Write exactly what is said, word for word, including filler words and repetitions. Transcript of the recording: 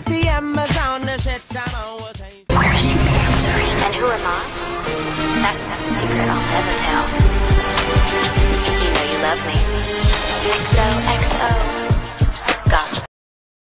the Amazon, the shit down on Where's she answering? And who am I? That's not a secret I'll never tell. You know you love me. X O X O